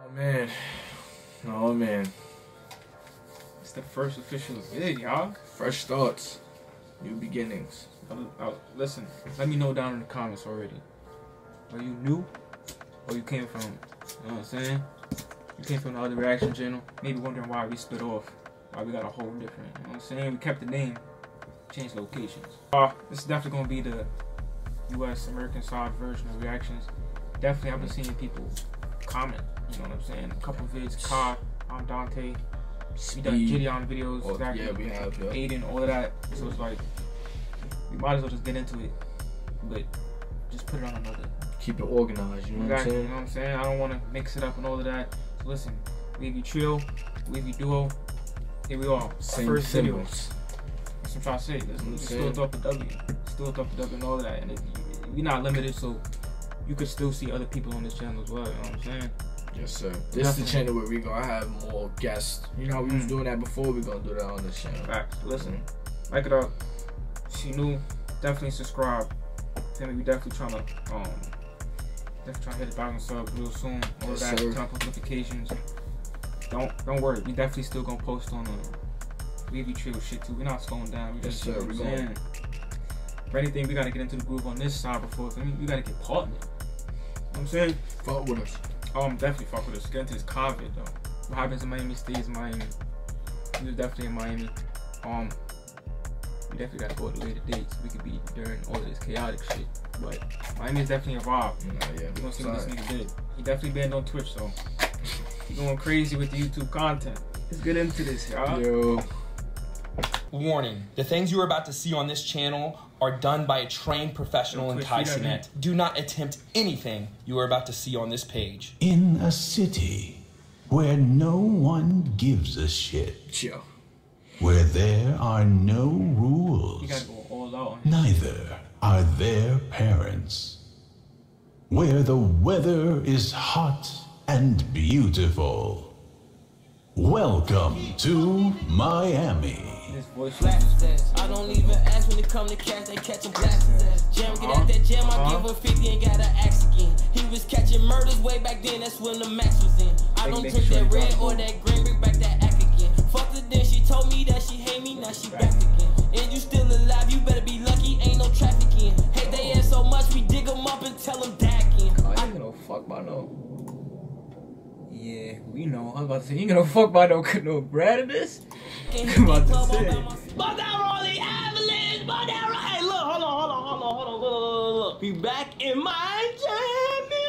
Oh man. Oh man. It's the first official vid, y'all. Fresh starts. New beginnings. Listen, let me know down in the comments already. Are you new? Or you came from, you know what I'm saying? You came from the other reaction channel. Maybe wondering why we split off. Why we got a whole different, you know what I'm saying? We kept the name, changed locations. This is definitely gonna be the US American side version of reactions. Definitely I've been seeing people comment, you know what I'm saying? A couple vids, Kai, I'm Dante. We done Gideon videos, oh, exactly. Yeah, we have, yeah. Aiden, all of that. So it's like, we might as well just get into it, but just put it on another. Keep it organized, you know what I'm saying? You know what I'm saying? I don't want to mix it up and all of that. So listen, Wavy Trio, Wavy Duo, here we are. Same first video. symbols. That's what I'm trying to say. Let's still throw up the W. Still throw up the W and all of that. And we're not limited, so you could still see other people on this channel as well, you know what I'm saying? Yes, sir. This is the channel where we're going to have more guests. You know how we was doing that before? We're going to do that on this channel. Facts. Listen, like it up. If you new, definitely subscribe. We definitely trying to hit 1,000 subs real soon. All of that, turn on notifications. Don't worry, we definitely still gonna post on Wavy Trio shit too. We're not slowing down. We just we're going. For anything, we gotta get into the groove on this side before. We gotta get partnered. You know what I'm saying? Fuck with us. Definitely fuck with us. Get into this COVID though. What happens in Miami stays in Miami. We was definitely in Miami. We definitely gotta go to later dates. We could be during all this chaotic shit. But Miami is definitely involved. Yeah. We're gonna see what this nigga did. He definitely banned on Twitch, so he's going crazy with the YouTube content. Let's get into this, y'all. Yo. Warning, the things you are about to see on this channel are done by a trained professional in Cenat. Do not attempt anything you are about to see on this page. In a city where no one gives a shit. Yo. Where there are no rules. You gotta go all out. Neither are their parents. Where the weather is hot and beautiful. Welcome to Miami. This voice I don't even ask when it come to cash, they catch him blasting. Jam, get at that jam, I give her 50 and gotta ask again. He was catching murders way back then, that's when the max was in. I don't drink that red or that green, bring back that act again. Fucked her then, she told me that she hate me, now she back again. And you still alive, you better be lucky, ain't no traffic in. Hate they ass so much, we dig them up and tell them back in. I ain't gonna fuck by no. Yeah, we know. I was about to say, you ain't gonna fuck by no Brad in this? I'm about to say. But that Rolly Avalanche, but that Hey, look, hold on, look. We back in Miami.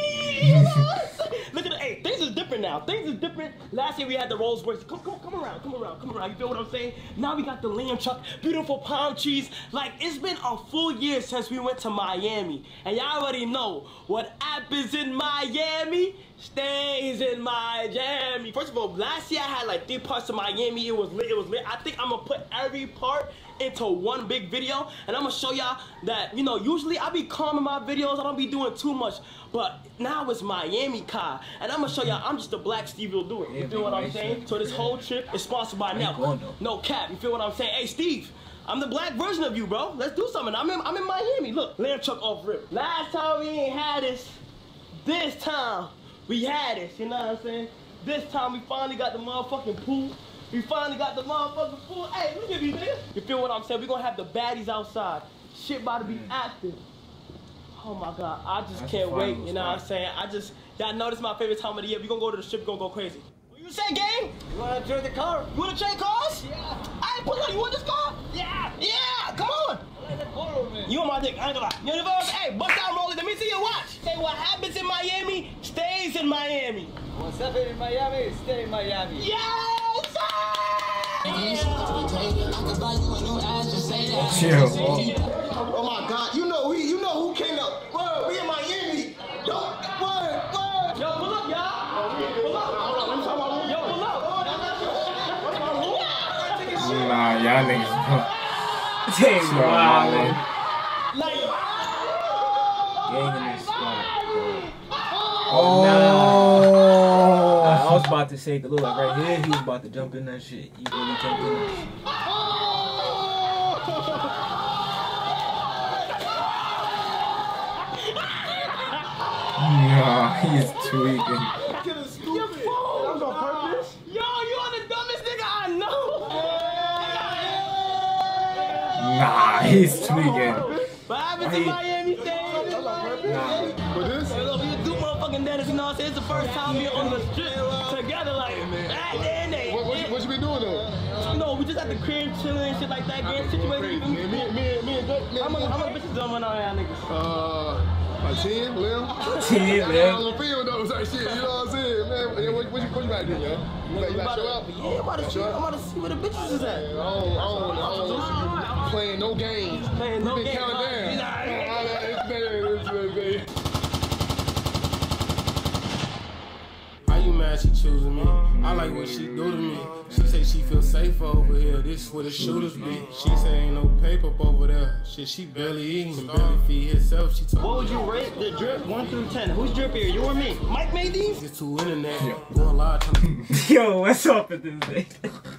Look at the, hey, things is different now. Things is different. Last year we had the Rolls Royce. Come around. You feel what I'm saying? Now we got the lamb truck, beautiful palm trees. Like, it's been a full year since we went to Miami. And y'all already know what happens in Miami stays in Miami. First of all, last year I had like 3 parts of Miami. It was lit. I think I'm gonna put every part into one big video, and I'm gonna show y'all that, you know, usually I be calm in my videos, I don't be doing too much, but now it's Miami, Kai, and I'm gonna show y'all I'm just a black Steve will do it. You feel what I'm saying? So this whole trip is sponsored by Neaky. No cap, you feel what I'm saying? Hey Steve, I'm the black version of you, bro. Let's do something. I'm in Miami. Look, lamb truck off rip. Last time we ain't had this. This time we had this, you know what I'm saying? This time we finally got the motherfucking pool. We finally got the motherfucking pool. Hey, look at me, nigga. You feel what I'm saying? We gonna have the baddies outside. Shit about to be active. Oh my God, I just can't wait, you know what I'm saying? Y'all know this is my favorite time of the year. We gonna go to the strip, we gonna go crazy. What you say, gang? You wanna trade the car? You wanna trade cars? Yeah. Hey, pull up, you want this car? Yeah. Yeah, come on. You on my dick, I ain't gonna lie. You know what I'm saying? Hey, bust down, roll it. Let me see your watch. Say what happens in Miami, stays in Miami. What's happening in Miami, stay in Miami. Yes, sir! Chill. Oh my God, you know who came up. Word, we in Miami. Word. Yo, pull up, y'all. Pull up. Yo, pull up. Nah, y'all niggas. Dang, wow, man. Like, Gang in this spot. Oh. Nah. I was about to say, look, like right here, he was about to jump in that shit. He really jumped in that shit. Nah, he's tweaking. He's tweaking. What happened to Miami State? But this? Hey, look, we do motherfucking Dennis, you know what I'm saying? It's the first time we're on the strip together, like, What you been doing though? No, we just at the crib chilling and shit like that, getting situated. Me and good. How much bitches done right now, y'all niggas? Like 10, Lim? 10, Lim. I don't feel those like shit, you know what I'm saying, man? What you about to do, yo? You about to show up? Yeah, I'm about to see where the bitches is at. I don't want to see you playing no games. Playing no We've been games. counting down. How you mad she choosing me? I like what she do to me. She say she feel safe over here. This where the shooters be. She say ain't no paper up over there. Shit, she barely eating. Can barely feed herself. She told What would you rate the drip 1 through 10? Who's drip here? You or me? Mike made these? Get to internet. Going live. Yo, what's up with this day?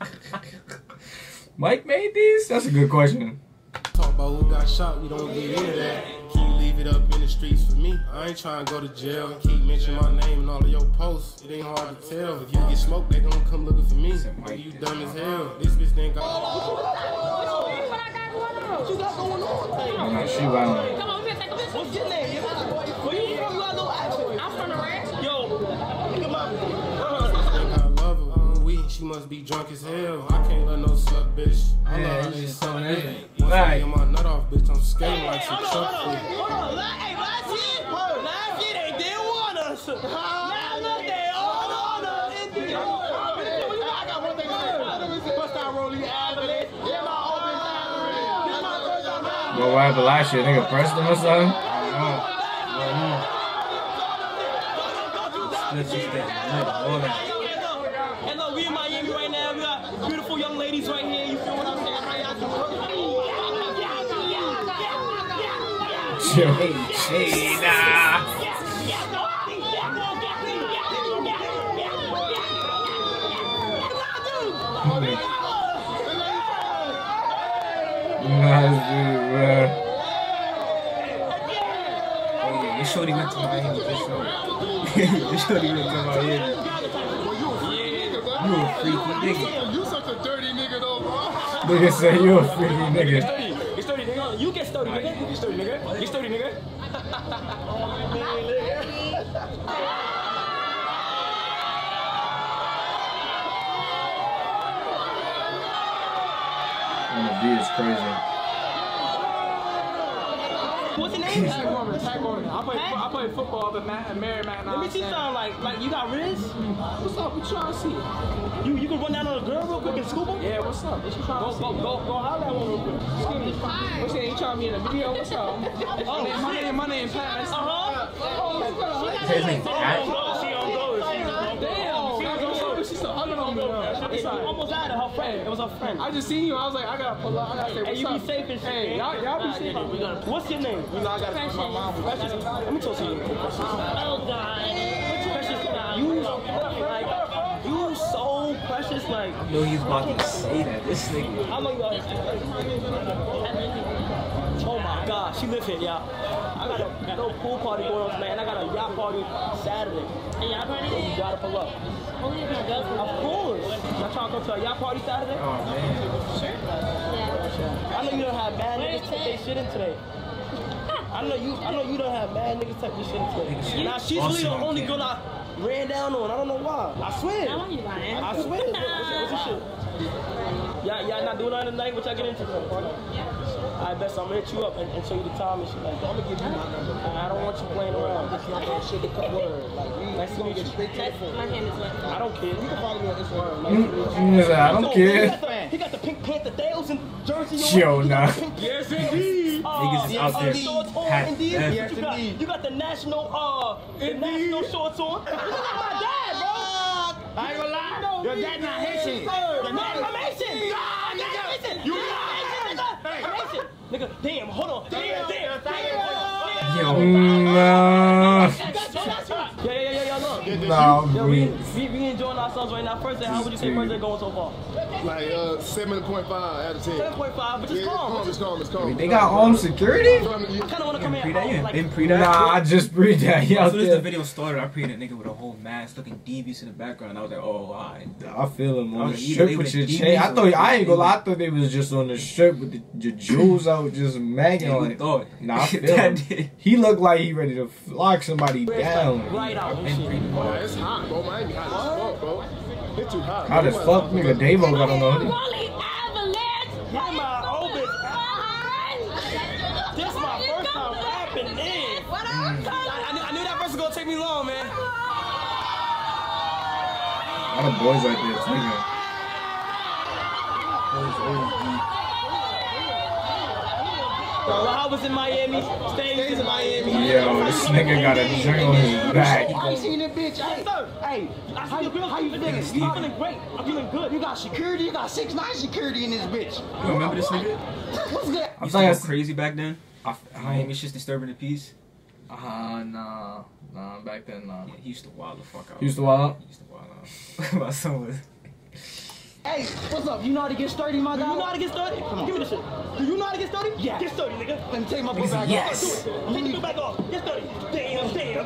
Mike made these? That's a good question. Talk about who got shot. We don't get into that. Can you leave it up in the streets for me? I ain't trying to go to jail. Keep mentioning my name in all of your posts. It ain't hard to tell. If you get smoked, they gonna come looking for me. You dumb as hell. This bitch ain't got. What you got going on? No, she wild. Come on, we finna take a picture. What's your name? Where you from? You got no accent. I'm from the ranch. Yo, look at I love her. She must be drunk as hell. I can't let no suck, bitch. I love her. She's so nice. Once I get my nut off, bitch, I'm skating like some truck food. Hold on. Hey, last year they didn't want us. Now look, they all on us. I got one thing to say. Bust out rolling average. Get my open average. This my first time. What happened last year? Nigga pressed him or something? Let's just get all that. And look, we in Miami right now. We got beautiful young ladies right here. You feel what I'm saying? Hey, nah. Nice dude, bro. Oh yeah, this shorty went to Miami for sure. This shorty went to Miami. You a freaky nigga. You such a dirty nigga though, bro. Nigga say you a freaky nigga. Get sturdy, nigga. You get sturdy, nigga. Get sturdy, nigga. Get sturdy, nigga. The beat is crazy. What's your name? Tag on it. I play football, but Marymount. Let me see something like you got Riz? What's up? What you trying to see? You can run down on a girl real quick and scoop her? Yeah, what's up? What you trying to see? Go holler at one real quick. What's that? You trying to be in a video? What's up? My name Pat. His name Pat? She on go. Damn. She's still hugging on me. It's almost out of her friend. It was her friend. I just seen you. I was like, I gotta pull up. I gotta say, Hey, what's you up? be safe and shit. Hey, y'all be safe. What's your name? You know, I gotta my mom. Let me talk to you. Oh, God. You so precious, like. I know he's about to say that. This nigga. How long you out here? Oh my God, she live here, y'all. I got a no pool party going on, man. I got a yacht party Saturday. A yacht party? You gotta pull up. Only if my girlfriend. Of course. Y'all trying to come to a yacht party Saturday? Oh man. Yeah. I know you don't have mad niggas take their shit in today. I know you don't have mad niggas take their shit in today. Now she's really the only girl I ran down on. I don't know why. I swear. I want you lying. I swear. What's your shit? Y'all not doing nothing tonight? What y'all get into? I bet so I'm gonna hit you up and show you the time and shit like that. I'm gonna give you my number. I don't want you playing around. It's not that shit to cut word. Like, nice to meet you. My hand is left. I don't care. You can follow me on Instagram. I don't care. He got the Pink Panther Dales and jersey. Yo, nah. Yes, indeed. Niggas is out there. Yes, indeed. You got the national shorts on. You look like my dad, bro. I ain't gonna lie. Your dad not Haitian. I'm Haitian. You I'm Haitian. Nigga, damn, hold on. Damn. Yo, nah. Yeah, look. Nah, Yo, we enjoying ourselves right now. First day, how would you say first day going so far? Like 7.5 out of 10. 7.5, which is calm. It's calm. They got armed security? I kind of want to come Pre that? in. You Like, didn't pre that? Nah, I just breathed that. Yeah, As soon as the video started, I pre-ed a nigga with a whole mask looking devious in the background. I was like, oh, alright. I feel him on the Either strip they with was your devious chain. I ain't gonna lie, I thought they was just on the strip with the jewels out, just magging on it. Nah, I feel him. He looked like he ready to lock somebody down. right out. Yeah, it's hot, bro. Miami hot as fuck, bro. It's too hot. Hot as fuck, nigga. Davo got on the hoodie. Yeah, my old bitch. This is my first time rapping in. I knew that verse was gonna take me long, man. A lot of boys right there, nigga. Well, I was in Miami, stays in Miami. Yo, this nigga got a joint on his back. I seen that bitch. Hey, How you feeling? I'm feeling great. I'm feeling good. you got security. You got 6'9" security in this bitch. You remember this nigga? What's that? I used to go crazy back then. I Miami shit's disturbing the peace. nah, back then, nah. Yeah, he used to wild the fuck out. He used to wild out? He used to wild out. My son was. Hey, what's up? You know how to get sturdy, my Do dog? you know how to get started? Come on. Give me the shit. Do you know how to get started? Yeah. Get started, nigga. Let me take my book back Yes. off. Do it. Take the book back off. Get started. Damn.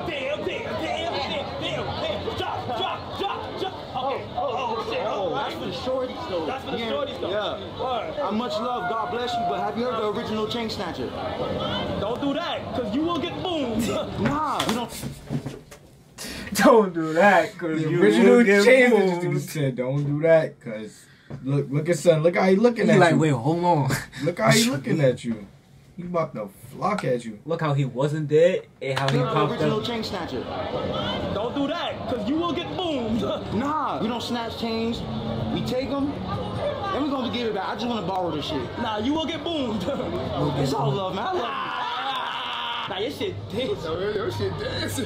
Drop. Okay. Oh, shit. That's for the shorties, though. That's for the shorties, though. Yeah. Word. I'm much love. God bless you. But have you heard the original chain snatcher? Don't do that, because you will get boomed. Nah, we don't. Don't do that, cause The you original will get change fooled. said, don't do that, cause look at son, look how he looking at He like, you. wait, hold on. Look how he looking at you. He about to flock at you. Look how he wasn't dead and how he The popped original up. chain snatcher. Don't do that, because you will get boomed. Nah, we don't snatch chains. We take them, then we're gonna give it back. I just want to borrow this shit. Nah, you will get boomed. It's all love, man. I love Nah, your shit dancing. Your shit dancing.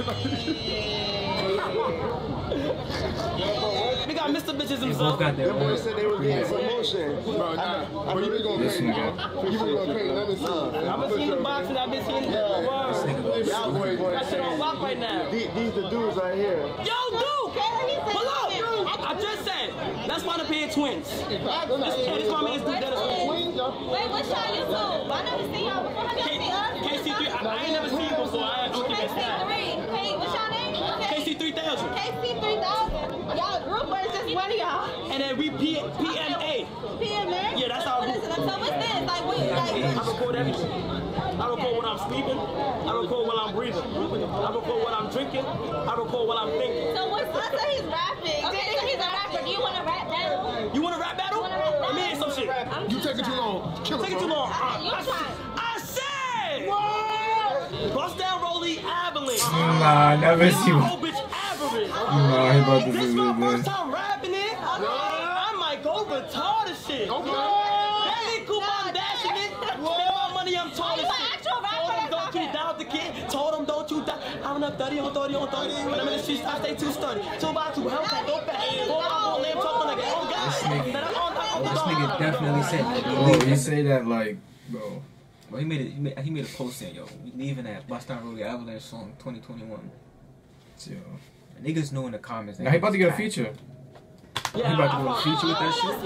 We got Mr. Bitches They himself. both got their Boy own. said they was getting promotion. Bro, nah. Bro, you really gonna This pay me, nigga. bro. You really gonna pay me. Let me see. I've been seeing the boxing, I've been seeing the word. Y'all boys Got shit on lock right now. These the dudes right here. Yo, dude! Pull up! I just said, let's find a pair of twins. This my man's dude, Dennis. Wait, what's y'all YouTube? I never seen y'all before. Have y'all seen us? KC3, I ain't never seen you before. I have to keep it KC3. Hey, what's y'all name? KC3000. KC3000. Y'all group or is just one of y'all? And then we PMA. PMA? Yeah, that's our group. So what's this? Like, what you I like? record everything. I record when I'm sleeping. I record when I'm breathing. I record when I'm drinking. I record when I'm thinking. So what's this? So he's rapping. Okay, so he's a rapper. Do you want to rap battle? You want to rap battle? Wanna rap battle? Let me hear some shit. You taking too long. Kill Take it it, too bro. long. You try. I said! Bust down Rolly Avalanche. Nah, never see My one. whole bitch average. Nah, he about to This do is my this, man. first time rapping it. I might go retarded shit. Okay. Daddy coupon dashing it. Spend my money, I'm tall as you an shit. actual rapper Told him that's don't you talking? doubt the kid. Told him don't you doubt. I'm up 30 on 30 on 30. When I'm in the streets, I stay too sturdy. 2 by 2, Hellcat, go back. 4 by 4, lamb talking like, oh God. This nigga definitely said that. Bro, he say that like, bro. Well, he made a post saying, yo, we leaving that Bust Down Rolly Avalanche song 2021. Yo. Niggas knew in the comments. Now he about to get a feature. He about to go a feature with that shit.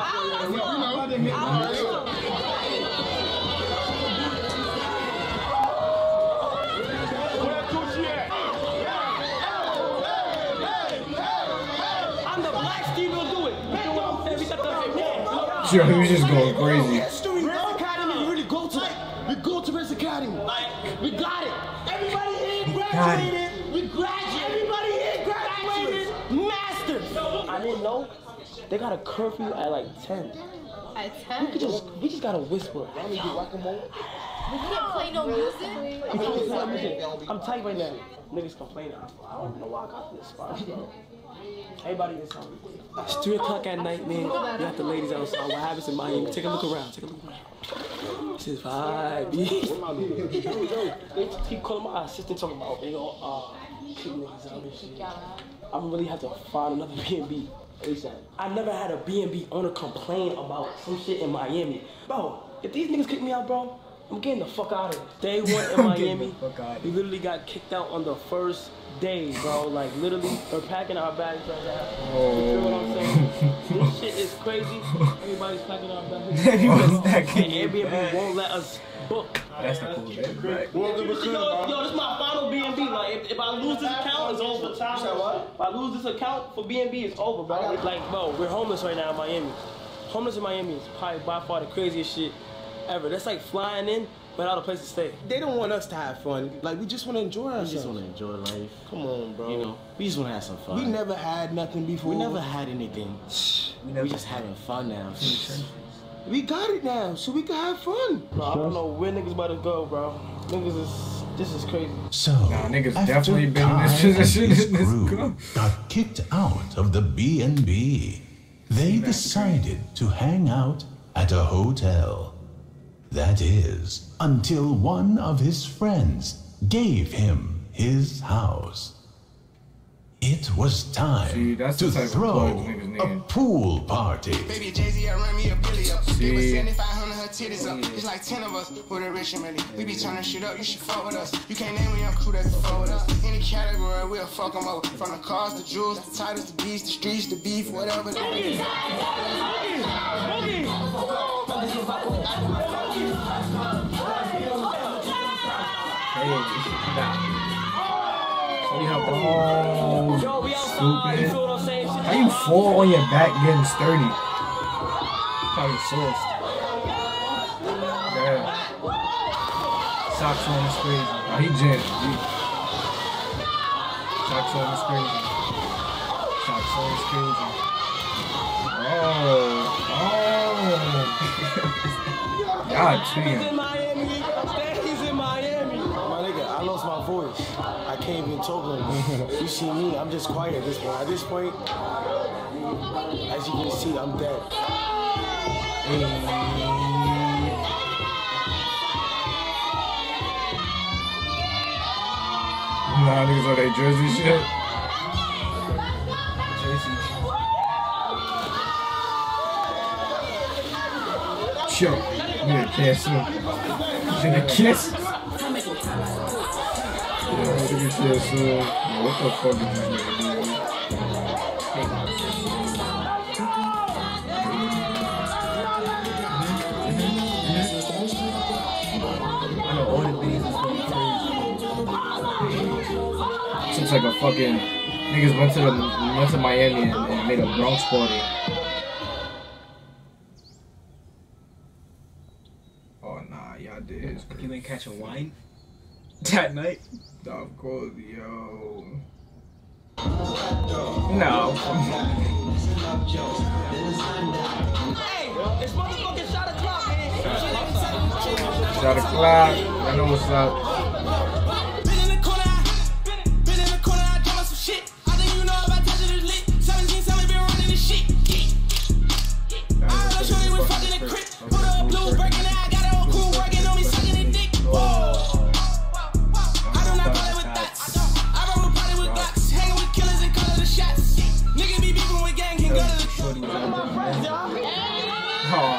I'm the black Steve will do it. You know what I'm saying? We got the Yo, he was just going crazy. Riz Academy, we really go to it. We go to Riz Academy. We got it. Everybody here graduated. We graduated. Everybody here graduated. Masters. I didn't know. They got a curfew at like 10. At 10? We just gotta whisper. We can't play no music? I'm tight right now. Niggas complaining. I don't know why I got this spot, bro. Everybody is hungry. It's 3 o'clock at night, man. You got the ladies outside. What happens in Miami? Take a look around. Take a look around. This is vibe. They keep calling my assistant talking about they all kick niggas out and shit. I'm really have to find another B&B. I never had a B&B owner complain about some shit in Miami. Bro, if these niggas kick me out, bro, I'm getting the fuck out of here. Day one in Miami, we literally got kicked out on the first day, bro. Like, literally, we're packing our bags right now. You feel what I'm saying? This shit is crazy. Everybody's packing our bags. And Airbnb won't let us book. That's the cool shit, right? Yo, this is my final B&B. Like, if I lose this account, it's over. If I lose this account for B&B, it's over, bro. Like, bro, we're homeless right now in Miami. Homeless in Miami is probably by far the craziest shit ever. That's like flying in without a place to stay. They don't want us to have fun. Like, we just want to enjoy ourselves. We just want to enjoy life. Come on, bro. You know, we just want to have some fun. We never had nothing before. We never had anything. We just having fun now. We got it now, so we can have fun. Bro, I don't know where niggas about to go, bro. This is crazy. So, niggas after definitely been in this position. His crew got kicked out of the B&B, they decided to hang out at a hotel. That is, until one of his friends gave him his house. It was time to throw a pool party. Baby Jay-Z, I run me a billy up. Give us 7,500, her titties up. It's like 10 of us with a rich and milli. We be turning shit up, you should fuck with us. You can't name me a crew that can fuck with us. Any category, we'll fuck them up. From the cars, the jewels, the titles, the beats, the streets, the beef, whatever. Oh, stupid. How you fall on your back getting sturdy? Probably sourced. Yeah. Socks on is crazy. Oh, he jammed. Socks on is crazy. Socks on is crazy. Oh. God damn. He's in Miami. My nigga, I lost my voice. I can't even talk no more. You see me, I'm just quiet at this point. At this point, as you can see, I'm dead. Nah, niggas on that Jersey shit. Chill. Nigga can't swim. Nigga can't swim. What the fuck is this nigga doing? I know all the things is going crazy. Seems like a fucking niggas went to Miami and made a Bronx party. Oh nah, y'all did. You ain't catching wine that night? Of course, yo. No. Hey, it's motherfucking shot o'clock, man. Shot o'clock. I know what's up. Been in the corner, I drop some shit. I think you know about touching this lit. 17, been running this shit. I heard a shorty was fucking the crib. Put up blue, breaking it. I got it on cool, working on me, sucking the dick. Whoa. Oh man.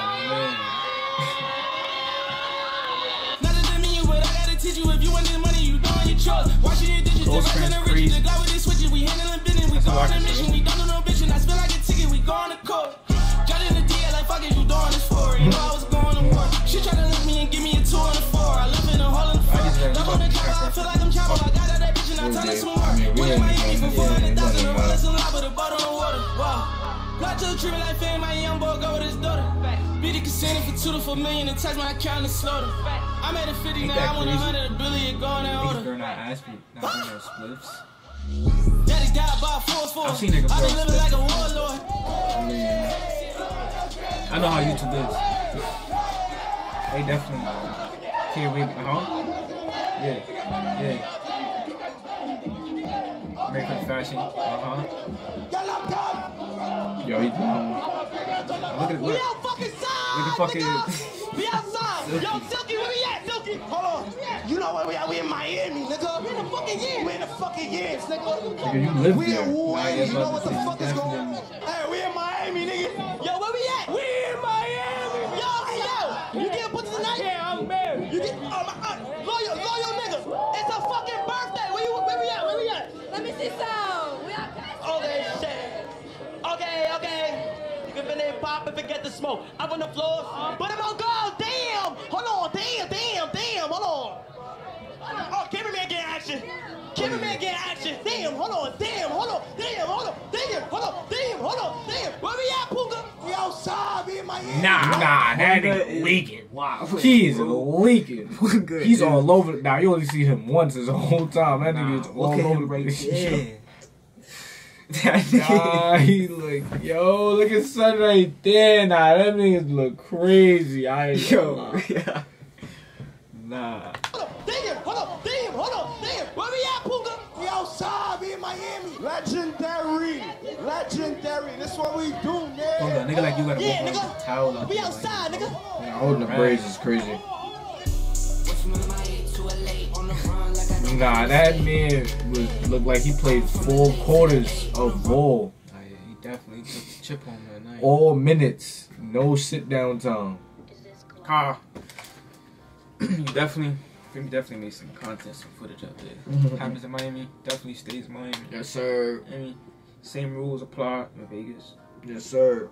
Nothing to me, but I gotta teach you. If you want this money, you doing your chores. Watching your digits, the rest of the riches. The guy with these switches, we handling business. We go on a mission, we don't do no bitching. I spend like a ticket, we go on the court. Judging the DL like fuck it, you doing this for. You know I was going to war. She tried to lift me and give me a 2 and a 4. I live in a hole in the floor. Love on the chopper, I feel like I'm chopper. I got out that bitch and I tell her some more. We in Miami for 400,000. The rollers and lava, the butt on the water. Wow. Not to the treatment like fame, my young boy go with his daughter. Be the casino for 2 to 4 million and touch my account and slaughter. I made a 50 now, I want 100 $1 billion going in order. Niggas burn our ass, not burn our spliffs. Daddy died by 4-4. I've seen niggas I been burn living like a warlord. I know how YouTube is. They definitely can't wait. Yeah. American fashion. Yo, he down. Look at We out fucking side! Look at fucking. We outside! Yo, Silky, where we at, Silky? Hold on. You know where we at? We in Miami, nigga. We in the fucking years. We in the fucking years, nigga. Nigga, you live We there. in Wavy. You know what the fuck is going on? Hey, we in Miami, nigga. Yo, where we at? We in Miami. Yo, you getting pussy tonight? Yeah, I'm married. You getting pop and forget the smoke. Up on the floor, but I'm on go. Damn! Hold on, damn, hold on. Oh, cameraman get action. Cameraman get action. Damn, hold on, damn. Where we at, Puka? We outside, we in Miami. Nah, that nigga leaking. Wow. He's leaking. He's all over. Now, you only see him once his whole time. That nigga's all over the place. Nah, he look, yo, look at Son right there. Nah, that niggas look crazy. I ain't yeah. Nah. Hold on. Where we at, Puka? We outside, we in Miami. Legendary. That's what we do, man. Hold on, nigga, like you gotta walk around with a towel out. We outside, nigga. Nah, holding the braids is crazy. Nah, that man looked like he played 4 quarters of ball. Oh, yeah, he definitely took the chip home that night. All minutes, no sit down time. You definitely made some content, some footage out there. Happens in Miami, definitely stays in Miami. Yes, sir. I mean, same rules apply in Vegas. Yes, sir.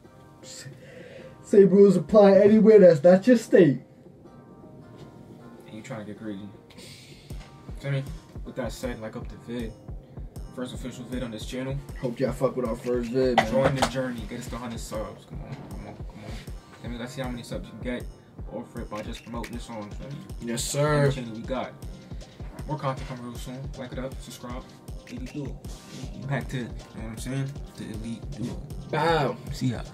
Same rules apply anywhere that's not your state. And you trying to get crazy. I mean, with that said, like up the vid. First official vid on this channel. Hope y'all fuck with our first vid, man. Join the journey, get us to 100 subs. Come on. I mean, let's see how many subs you can get. Offer it by just promoting this song. Yes, sir. Channel we got. More content coming real soon. Like it up, subscribe. Elite Duo. Back to, you know what I'm saying? The Elite Duo. Bow. See ya.